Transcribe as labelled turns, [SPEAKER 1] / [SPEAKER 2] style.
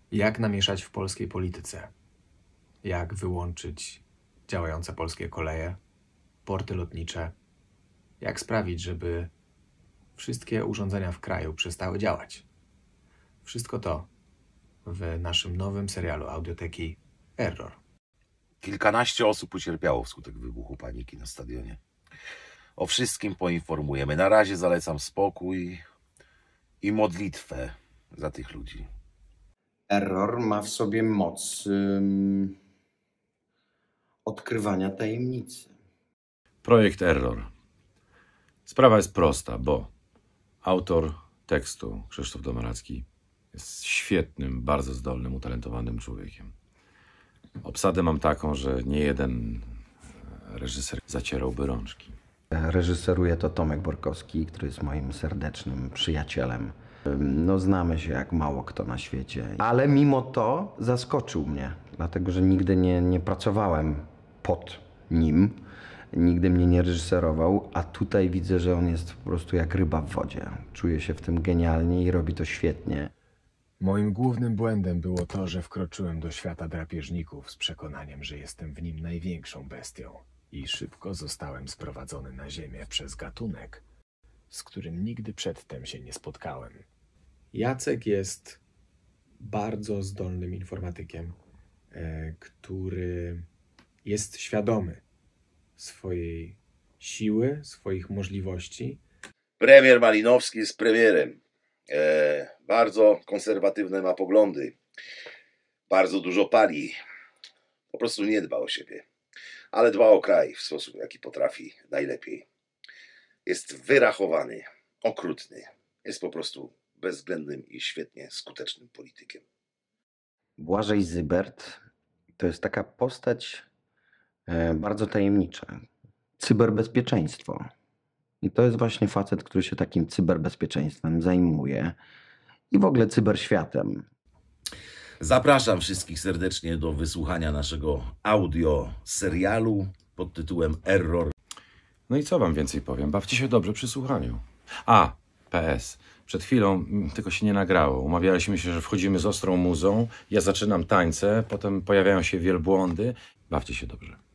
[SPEAKER 1] Jak namieszać w polskiej polityce? Jak wyłączyć działające polskie koleje, porty lotnicze? Jak sprawić, żeby wszystkie urządzenia w kraju przestały działać? Wszystko to w naszym nowym serialu Audioteki Error.
[SPEAKER 2] Kilkanaście osób ucierpiało wskutek wybuchu paniki na stadionie. O wszystkim poinformujemy. Na razie zalecam spokój i modlitwę za tych ludzi.
[SPEAKER 3] Error ma w sobie moc odkrywania tajemnicy.
[SPEAKER 4] Projekt Error. Sprawa jest prosta, bo autor tekstu, Krzysztof Domaracki, jest świetnym, bardzo zdolnym, utalentowanym człowiekiem. Obsadę mam taką, że nie jeden reżyser zacierałby rączki.
[SPEAKER 3] Reżyseruje to Tomek Borkowski, który jest moim serdecznym przyjacielem. No, znamy się jak mało kto na świecie. Ale mimo to zaskoczył mnie, dlatego że nigdy nie pracowałem pod nim. Nigdy mnie nie reżyserował, a tutaj widzę, że on jest po prostu jak ryba w wodzie. Czuję się w tym genialnie i robi to świetnie.
[SPEAKER 1] Moim głównym błędem było to, że wkroczyłem do świata drapieżników z przekonaniem, że jestem w nim największą bestią i szybko zostałem sprowadzony na ziemię przez gatunek, z którym nigdy przedtem się nie spotkałem. Jacek jest bardzo zdolnym informatykiem, który jest świadomy swojej siły, swoich możliwości.
[SPEAKER 2] Premier Malinowski jest premierem. Bardzo konserwatywne ma poglądy. Bardzo dużo pali. Po prostu nie dba o siebie. Ale dba o kraj w sposób, jaki potrafi najlepiej. Jest wyrachowany, okrutny. Jest po prostu bezwzględnym i świetnie skutecznym politykiem.
[SPEAKER 3] Błażej Zybert to jest taka postać bardzo tajemnicza. Cyberbezpieczeństwo. I to jest właśnie facet, który się takim cyberbezpieczeństwem zajmuje i w ogóle cyberświatem.
[SPEAKER 2] Zapraszam wszystkich serdecznie do wysłuchania naszego audio serialu pod tytułem Error.
[SPEAKER 4] No i co wam więcej powiem? Bawcie się dobrze przy słuchaniu. PS. Przed chwilą tylko się nie nagrało. Umawialiśmy się, że wchodzimy z ostrą muzą. Ja zaczynam tańce, potem pojawiają się wielbłądy. Bawcie się dobrze.